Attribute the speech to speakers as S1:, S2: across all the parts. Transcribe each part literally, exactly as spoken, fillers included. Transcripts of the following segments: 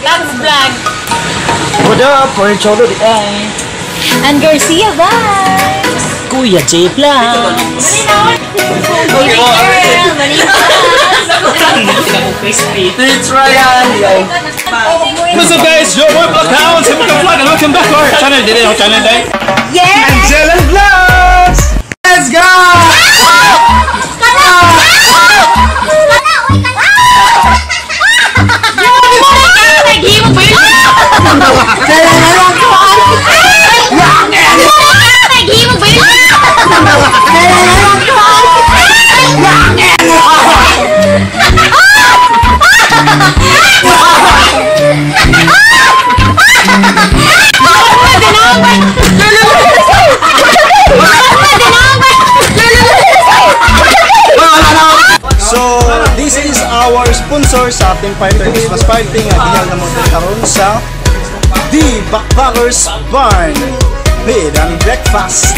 S1: That's vlog.
S2: What up? For Cholo di ay.
S1: And Garcia vibes.
S2: Kuya J Plus.
S1: Baby girl,
S2: It's Ryan. What's up guys? Yo, we're back now on Simple Vlog and welcome back to our channel. Did it channel day?
S1: yeah.
S2: Angela Vlogs. Let's go. So, this is our sponsor sa ating Fighter Christmas Party nga gihal na mo karon sa The Backpackers Barn Bed and Breakfast.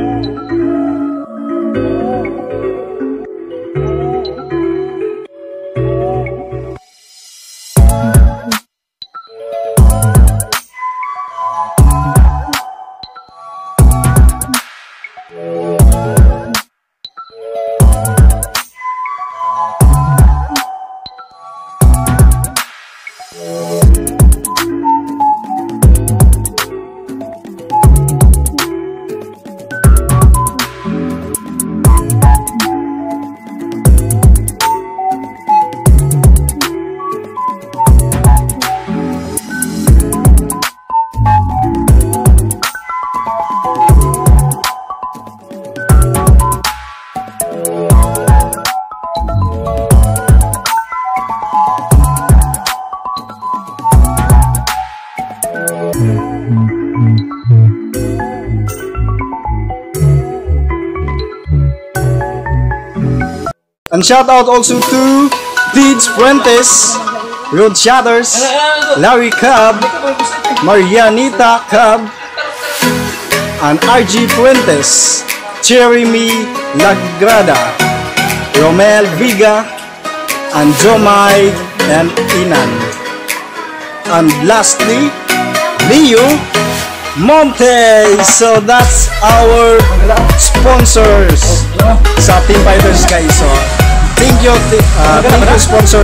S2: And shout out also to Deeds Fuentes, Road Shatters, Larry Cab, Marianita Cab, and R G Fuentes, Jeremy Lagrada, Romel Viga, and Jomai and Inan. And lastly, Leo Monte. So that's our sponsors sa Team Fighters guys. So thank you, uh, thank you sponsor.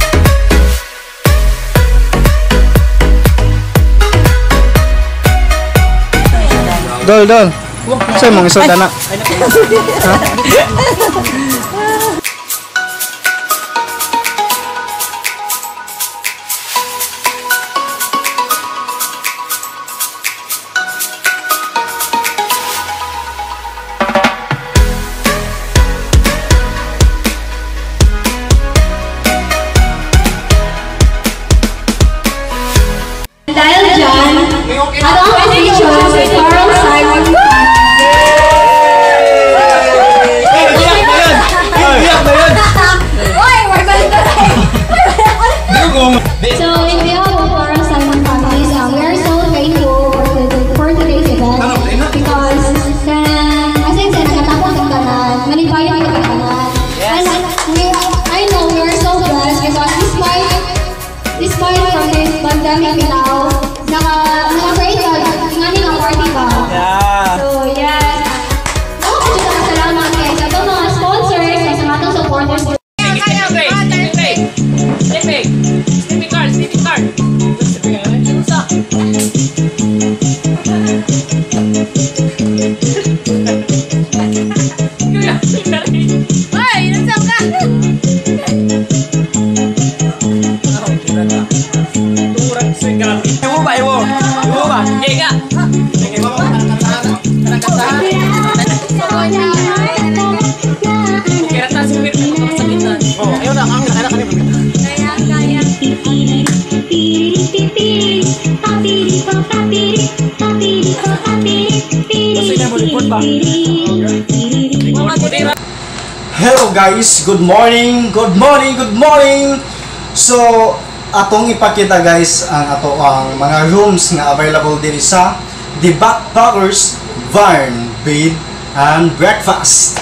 S2: Dol, dol. Sa'yo mong isod na.
S3: Dahil dyan, ano ang position si Carl Simon?
S2: Iyak na yun! Iyak na yun!
S3: Uy, we're going to So, in behalf of Carl Simon families, um, we are so thankful for, the, for today's event because uh, as I said, nakatapos ang tanan, manibayan ang tanan. And we, I know we are so blessed because despite despite from this pandemic now, naka naka-break ka, ingani ang party ba?
S2: Yeah.
S3: So, yes. Ako po siya salamat kay sa itong mga sponsors, sa mga itong supporters.
S1: Sleeping car, sleeping car. Ay, nasaan ka?
S2: Turang sigaw. Iwo ba, iwo? Iwo ba?
S1: Jega.
S2: Iwo ba? Kanang-kantahan.
S1: Kaya ta si Mir na sakit na.
S2: Oh, ayaw na. Ang anak ka niya.
S1: Kaya, kaya.
S2: Hello guys, good morning, good morning, good morning. So, atong ipakita guys ang ato ang mga rooms nga available diri sa The Backpackers Barn Bed and Breakfast.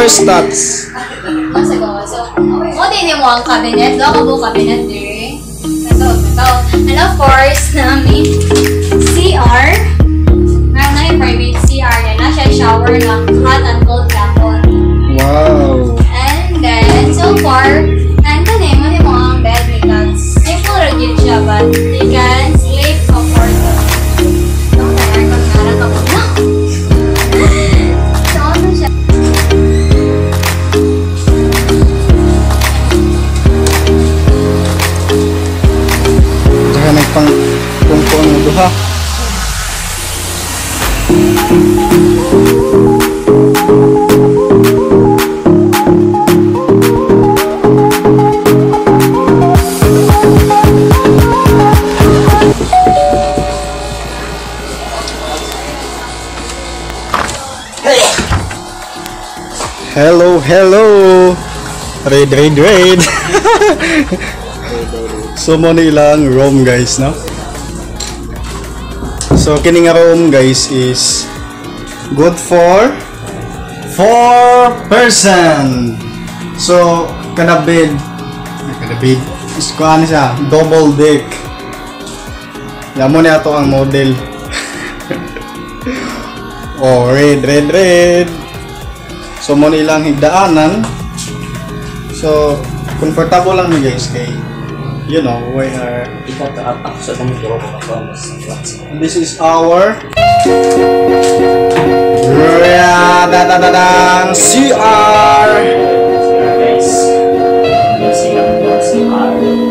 S2: first thoughts.
S3: Months ago. So, mo din mo ang cabinet. Doon ka po cabinet eh. Ito, ito. And of course, namin C R. Meron na yung private C R na na siya shower ng hot and cold tapon.
S2: Wow.
S3: And then, so far, and then mo din mo ang bed because simple rigid siya but you can sleep comfortable. Don't na aircon nga lang ako na. So, ano siya?
S2: Saka may pang pungkuan mo duha. Hello, hello. Raid, raid, raid. So mo nilang room guys, no? So kini nga room guys is good for four person. So kada bed, kada bed is kuan siya, double deck. Yamo ni ato ang model. Oh, red, red, red. So mo nilang higdaanan. So comfortable lang ni guys kay you know we are. This is our yeah, da da da da C R. Guys, C R.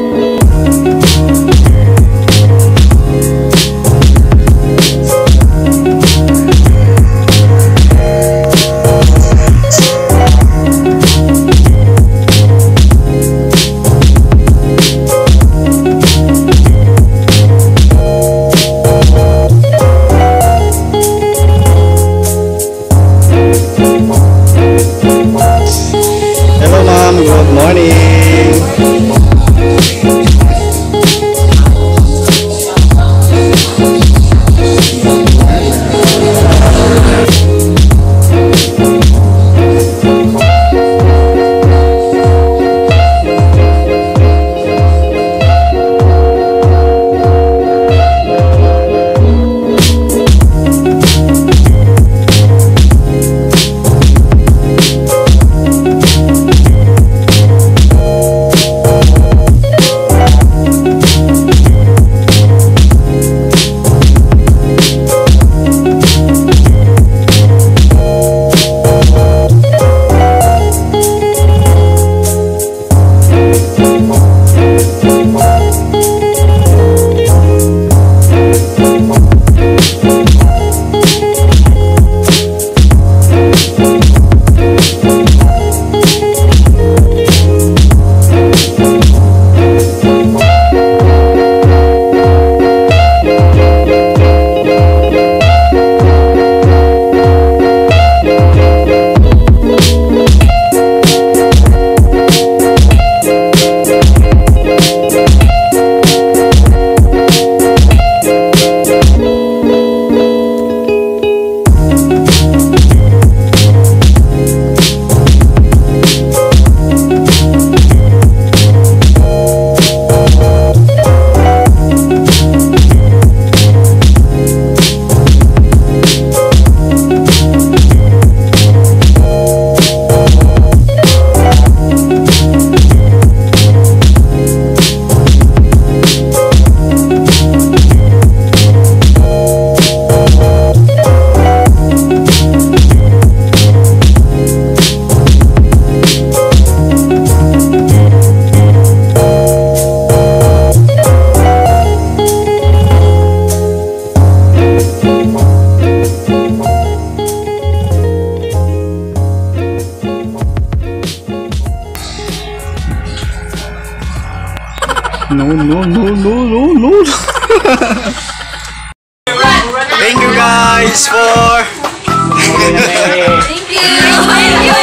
S2: Good morning. No, no, no, no, no, no. Thank you guys for...
S1: Thank you! Thank you!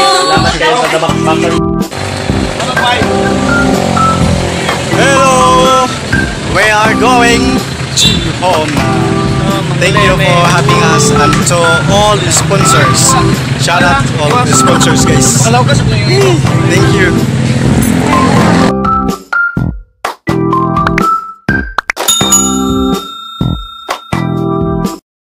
S2: Hello! We are going to home. Thank you for having us and to all the sponsors. Shout shout out to all the sponsors guys. Thank you.